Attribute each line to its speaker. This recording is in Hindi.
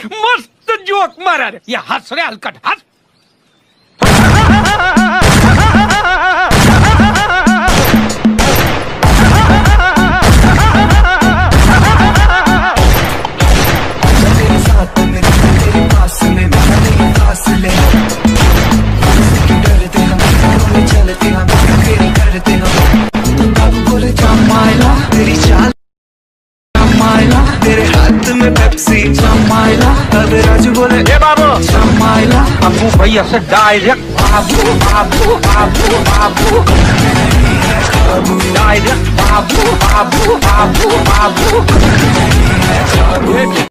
Speaker 1: मस्त जोक मारा रे, या हंस रे हलकट हंस।
Speaker 2: तेरे हाथ में पेप्सी चमाइला, तब राजू बोले ए बाबू चमाइला।
Speaker 1: अबू भैया से डायरेक्ट बाबू बाबू बाबू बाबू, डायरेक्ट बाबू बाबू बाबू बाबू।